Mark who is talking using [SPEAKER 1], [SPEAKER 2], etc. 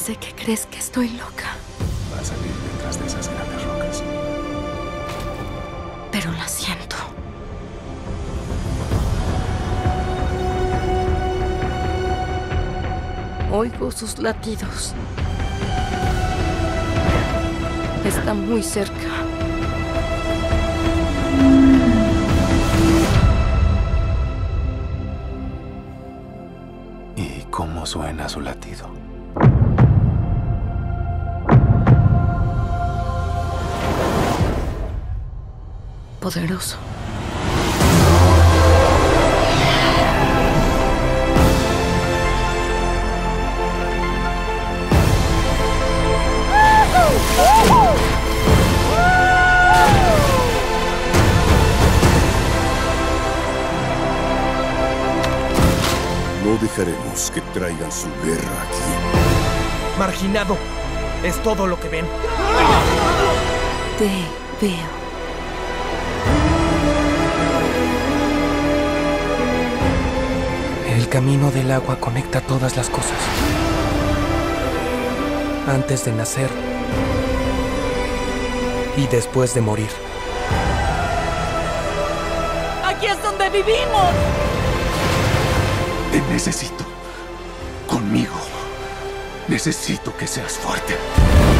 [SPEAKER 1] Sé que crees que estoy loca,
[SPEAKER 2] Va a salir detrás de esas grandes rocas.
[SPEAKER 1] pero la siento. Oigo sus latidos. Está muy cerca.
[SPEAKER 2] ¿Y cómo suena su latido?
[SPEAKER 1] Poderoso.
[SPEAKER 3] No dejaremos que traigan su guerra aquí.
[SPEAKER 4] Marginado. Es todo lo que ven.
[SPEAKER 1] Te veo.
[SPEAKER 4] El camino del agua conecta todas las cosas. Antes de nacer y después de morir.
[SPEAKER 1] ¡Aquí es donde vivimos!
[SPEAKER 2] Te necesito. Conmigo. Necesito que seas fuerte.